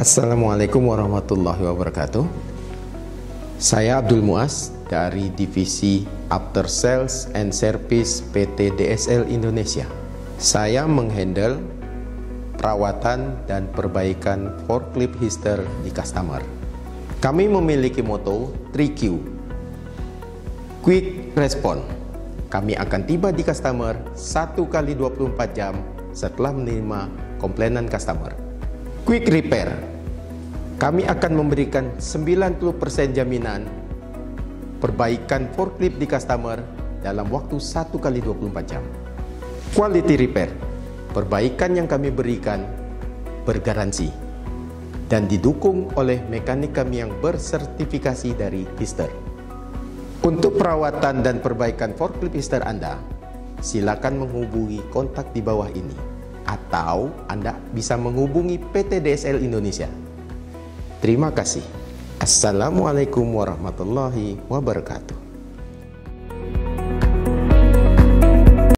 Assalamualaikum warahmatullahi wabarakatuh. Saya Abdul Muaz dari Divisi After Sales and Service PT DSL Indonesia. Saya menghandle perawatan dan perbaikan forklift hister di customer. Kami memiliki moto 3Q, Quick Response. Kami akan tiba di customer 1 kali 24 jam setelah menerima komplainan customer. Quick Repair, kami akan memberikan 90% jaminan perbaikan forklift di customer dalam waktu 1 kali 24 jam. Quality Repair, perbaikan yang kami berikan bergaransi dan didukung oleh mekanik kami yang bersertifikasi dari Hyster. Untuk perawatan dan perbaikan forklift Hyster Anda, silakan menghubungi kontak di bawah ini. Atau Anda bisa menghubungi PT DSL Indonesia. Terima kasih. Assalamualaikum warahmatullahi wabarakatuh.